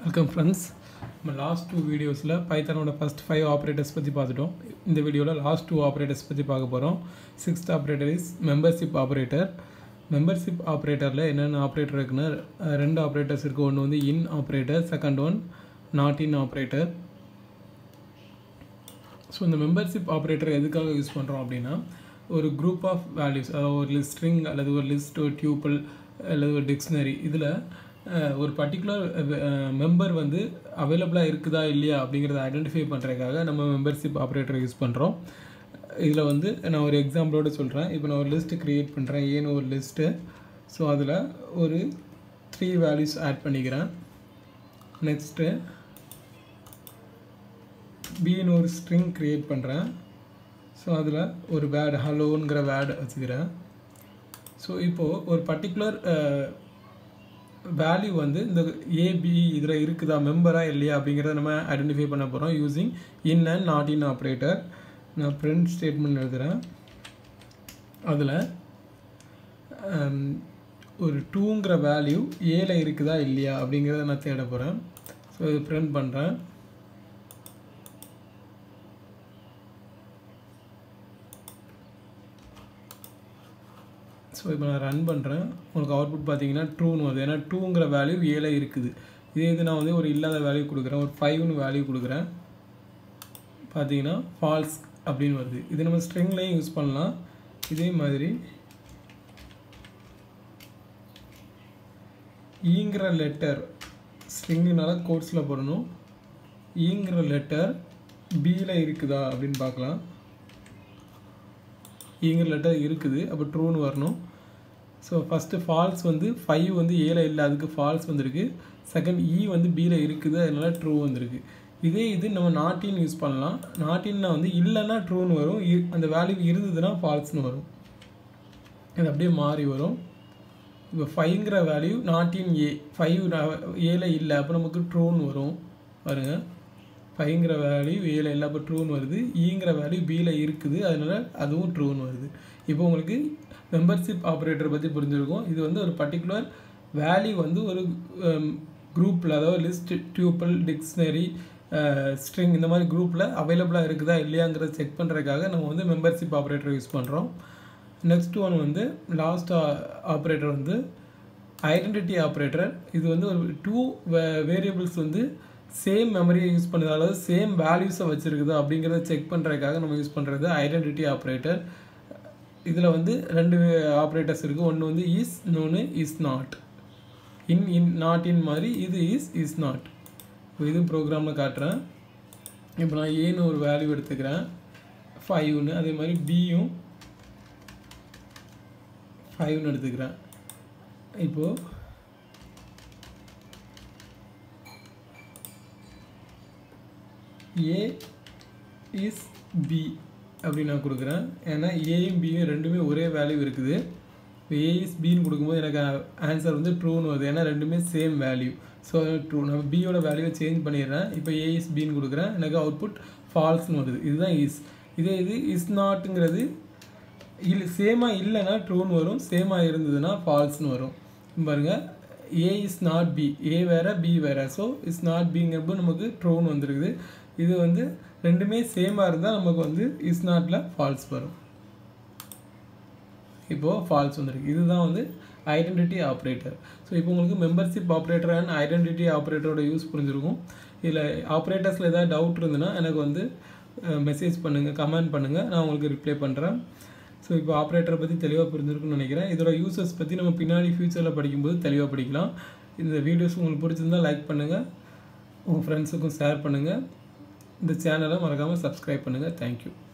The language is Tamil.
Welcome friends. நம்ம லாஸ்ட் 2 வீடியோஸில் பைத்தானோட ஃபஸ்ட் 5 ஆப்ரேட்டர்ஸ் பற்றி பார்த்துட்டோம். இந்த வீடியோவில் லாஸ்ட் 2 ஆப்ரேட்டர்ஸ் பற்றி பார்க்க போகிறோம். 6th operator is membership operator. Membership ஆப்ரேட்டரில் என்னென்ன ஆப்ரேட்டர் இருக்குன்னா 2 ஆப்ரேட்டர்ஸ் இருக்குது. ஒன்று வந்து in operator, second one not in operator. So இந்த மெம்பர்ஷிப் ஆப்ரேட்டர் எதுக்காக யூஸ் பண்ணுறோம் அப்படின்னா, ஒரு குரூப் ஆஃப் வேல்யூஸ், அதாவது ஒரு ஸ்ட்ரிங் அல்லது ஒரு லிஸ்ட், ஒரு டியூபிள் அல்லது ஒரு டிக்ஷனரி, இதில் ஒரு பர்டிகுலர் மெம்பர் வந்து அவைலபிளாக இருக்குதா இல்லையா அப்படிங்கிறத ஐடென்டிஃபை பண்ணுறதுக்காக நம்ம மெம்பர்ஷிப் ஆப்ரேட்டரை யூஸ் பண்ணுறோம். இதில் வந்து நான் ஒரு எக்ஸாம்பிளோடு சொல்கிறேன். இப்போ நான் ஒரு லிஸ்ட்டு க்ரியேட் பண்ணுறேன், ஏன்னு ஒரு லிஸ்ட்டு. ஸோ அதில் ஒரு 3 வேல்யூஸ் ஆட் பண்ணிக்கிறேன். நெக்ஸ்ட்டு பின்னு ஒரு ஸ்ட்ரிங் க்ரியேட் பண்ணுறேன். ஸோ அதில் ஒரு வேர்டு ஹலோங்கிற வேர்டு வச்சுக்கிறேன். ஸோ இப்போது ஒரு பர்டிகுலர் வேல்யூ வந்து இந்த ஏபி இதில் இருக்குதா, மெம்பராக இல்லையா அப்படிங்கிறத நம்ம ஐடென்டிஃபை பண்ண போகிறோம் using in and not in operator. நான் பிரிண்ட் ஸ்டேட்மெண்ட் எழுதுகிறேன். அதில் ஒரு 2ங்கிற வேல்யூ ஏல இருக்குதா இல்லையா அப்படிங்கிறத நான் தேட போகிறேன். ஸோ இது பிரிண்ட் பண்ணுறேன். ஸோ இப்போ நான் ரன் பண்ணுறேன். உங்களுக்கு அவுட்புட் பார்த்தீங்கன்னா ட்ரூன்னு வருது. ஏன்னா 2ங்கிற வேல்யூ ஏல இருக்குது. இது நான் வந்து ஒரு இல்லாத வேல்யூ கொடுக்குறேன், ஒரு 5ன்னு வேல்யூ கொடுக்குறேன். பார்த்தீங்கன்னா ஃபால்ஸ் அப்படின்னு வருது. இது நம்ம ஸ்ட்ரிங்லேயும் யூஸ் பண்ணலாம். இதே மாதிரி ஈங்கிற லெட்டர், ஸ்ட்ரிங்குனால கோட்ஸில் போடணும். ஈங்கிற லெட்டர் பியில் இருக்குதா அப்படின்னு பார்க்கலாம். ஈங்கிற லெட்டர் இருக்குது, அப்போ ட்ரூன்னு வரணும். ஸோ ஃபஸ்ட்டு ஃபால்ஸ் வந்து 5 வந்து ஏல இல்லை, அதுக்கு ஃபால்ஸ் வந்திருக்கு. செகண்ட் வந்து பியில் இருக்குது, அதனால ட்ரூ வந்திருக்கு. இது நம்ம நாட் இன் யூஸ் பண்ணலாம். நாட் இன்னா வந்து இல்லைன்னா ட்ரூன்னு வரும், அந்த வேல்யூ இருந்ததுன்னா ஃபால்ஸ்னு வரும். இது அப்படியே மாறி வரும். இப்போ 5ங்கிற வேல்யூ நாட் இன் ஏ, 5 ஏல இல்லை, அப்போ நமக்கு ட்ரூன்னு வரும். பாருங்கள், 5ங்கிற வேல்யூ ஏல இல்லை, அப்போ ட்ரூன்னு வருது. ஈங்கிற வேல்யூ பியில் இருக்குது, அதனால் அதுவும் ட்ரூன்னு வருது. இப்போ உங்களுக்கு மெம்பர்ஷிப் ஆப்ரேட்டரை பற்றி புரிஞ்சிருக்கும். இது வந்து ஒரு பர்டிகுலர் வேல்யூ வந்து ஒரு குரூப்பில், அதாவது லிஸ்ட், டியூபிள், டிக்ஷனரி, ஸ்ட்ரிங், இந்த மாதிரி குரூப்பில் அவைலபிளாக இருக்குதா இல்லையாங்கிறத செக் பண்ணுறதுக்காக நம்ம வந்து மெம்பர்ஷிப் ஆப்ரேட்டரை யூஸ் பண்ணுறோம். நெக்ஸ்ட் ஒன் வந்து லாஸ்ட் ஆப்ரேட்டர் வந்து ஐடென்டிட்டி ஆப்ரேட்டர். இது வந்து ஒரு 2 வேரியபிள்ஸ் வந்து சேம் மெமரியை யூஸ் பண்ணுது, அதாவது சேம் வேல்யூஸை வச்சுருக்குது அப்படிங்கிறத செக் பண்ணுறதுக்காக நம்ம யூஸ் பண்ணுறது ஐடென்டிட்டி ஆப்ரேட்டர். இதில் வந்து 2 ஆப்ரேட்டர்ஸ் இருக்குது. ஒன்று வந்து இஸ், இன்னொன்று is not. In not in மாதிரி இது இஸ் நாட். இப்போ இதுவும் ப்ரோக்ராமில் காட்டுறேன். இப்போ நான் ஏன்னு ஒரு வேல்யூ எடுத்துக்கிறேன், 5ன்னு. அதே மாதிரி பியும் 5ன்னு எடுத்துக்கிறேன். இப்போது ஏ இஸ் பி அப்படின்னு நான் கொடுக்குறேன். ஏன்னா ஏயும் பியும் ரெண்டுமே ஒரே வேல்யூ இருக்குது. இப்போ ஏ இஸ் பின்னு கொடுக்கும்போது எனக்கு ஆன்சர் வந்து ட்ரூன்னு வருது, ஏன்னா ரெண்டுமே சேம் வேல்யூ. So true. நம்ம பியோட வேல்யூவை சேஞ்ச் பண்ணிடுறேன். இப்போ ஏ இஸ் பின்னு கொடுக்குறேன், எனக்கு அவுட்புட் ஃபால்ஸ்னு வருது. இதுதான் இஸ். இது இஸ் நாட்டுங்கிறது சேமாக இல்லைன்னா ட்ரூன்னு வரும், சேமாக இருந்ததுன்னா ஃபால்ஸ்னு வரும். பாருங்கள், A is not B, A வேறு பி வேறு. ஸோ இஸ் நாட் பிங்கிறப்போ நமக்கு ட்ரூன்னு வந்துருக்குது. இது வந்து ரெண்டுமே சேமாக இருந்தால் நமக்கு வந்து இஸ் நாட்டில் ஃபால்ஸ் வரும். இப்போது ஃபால்ஸ் வந்துருக்கு. இதுதான் வந்து ஐடென்டிட்டி ஆப்ரேட்டர். ஸோ இப்போ உங்களுக்கு மெம்பர்ஷிப் ஆப்ரேட்டர் அண்ட் ஐடென்டிட்டி ஆப்ரேட்டரோட யூஸ் புரிஞ்சிருக்கும். இதில் ஆப்ரேட்டர்ஸில் ஏதாவது டவுட் இருந்ததுன்னா எனக்கு வந்து மெசேஜ் பண்ணுங்கள், கமெண்ட் பண்ணுங்கள், நான் உங்களுக்கு ரிப்ளை பண்ணுறேன். ஸோ இப்போ ஆப்ரேட்டரை பற்றி தெளிவாக புரிஞ்சிருக்குன்னு நினைக்கிறேன். இதோட யூசர்ஸ் பற்றி நம்ம பின்னாடி ஃப்யூச்சரில் படிக்கும்போது தெளிவாக படிக்கலாம். இந்த வீடியோஸ் உங்களுக்கு பிடிச்சிருந்தால் லைக் பண்ணுங்கள், உங்கள் ஃப்ரெண்ட்ஸுக்கும் ஷேர் பண்ணுங்கள். இந்த சேனலை மறக்காமல் சப்ஸ்கிரைப் பண்ணுங்கள். தேங்க்யூ.